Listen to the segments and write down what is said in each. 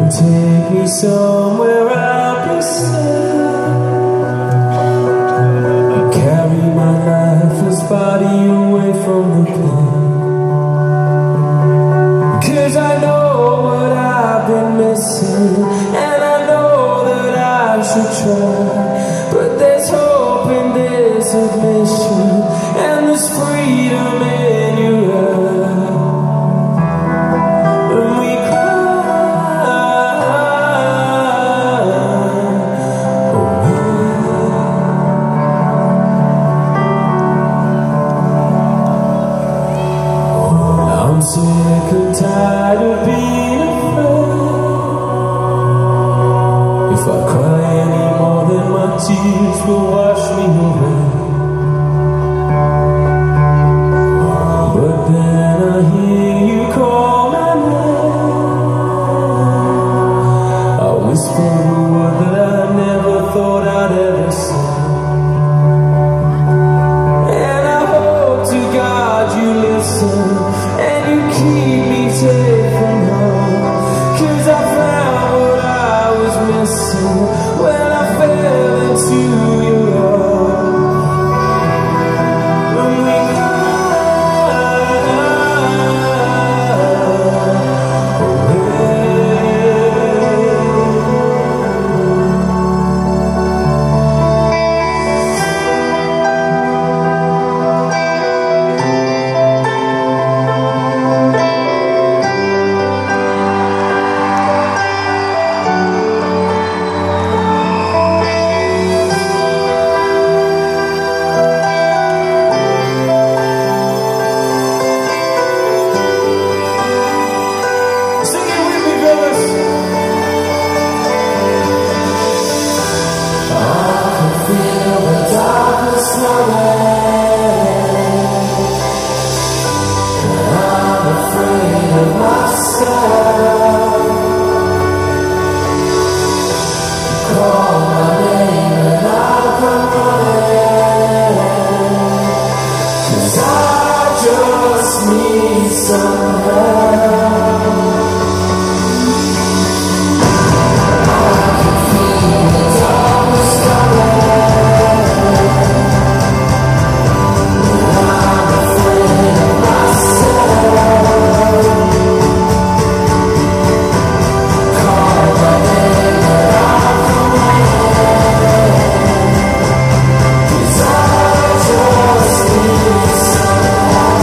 Take me somewhere I'll be safe. Carry my lifeless body away from the pain. 'Cause I know what I've been missing, and I know that I should try. But there's hope in this admission, and there's freedom in your eyes. I'm sick and tired of being afraid. If I cry any more, then my tears will wash me away. But then I hear you call my name. I whisper a word that I never thought I'd ever say. And I hope to God you listen, and you keep me safe from home. 'Cause I found what I was missing when I fell into your arms. When we need some help. I can feel the darkness coming, and I'm afraid of myself. Call my name and I'll come running, 'cause I just need some help.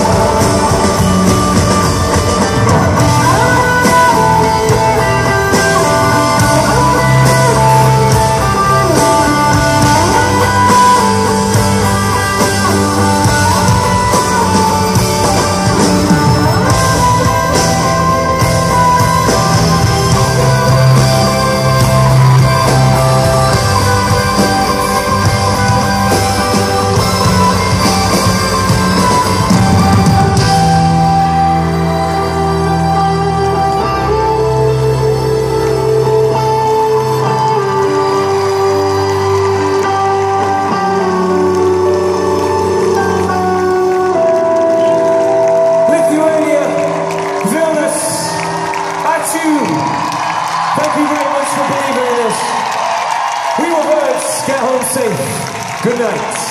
Thank you very much for believing in us. We were birds. Get home safe. Good night.